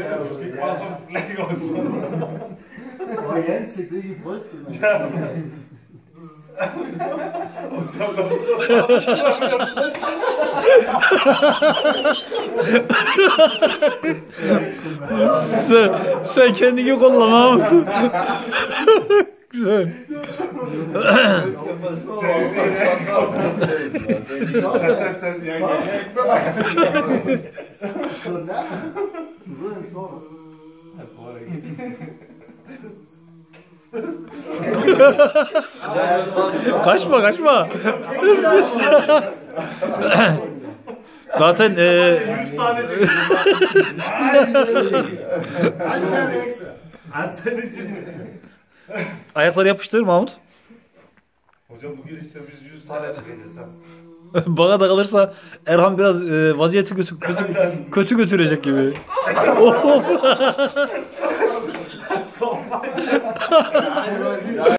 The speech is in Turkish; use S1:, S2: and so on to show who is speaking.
S1: Du skal ikke bare sådan flække og sådan noget.
S2: Og i ansigtet, ikke i brystet, man.
S1: Ja. Og så går du ud
S3: Sen kendini kolla Mahmut. Güzel.
S1: Sen, jeg ikke med.
S2: Slå den af. Du ved, han slår dig.
S1: Jeg prøver det ikke.
S3: Kaçma. Zaten
S1: 100 tane çekiyor.
S2: Hadi sen de ekstra.
S1: Hadi sen için.
S3: ayakları yapıştır Mahmut.
S1: Hocam bu girişte biz 100 tane çekeceğiz ha.
S3: Bana da kalırsa Erhan biraz vaziyeti kötü götürecek gibi.
S1: Hadi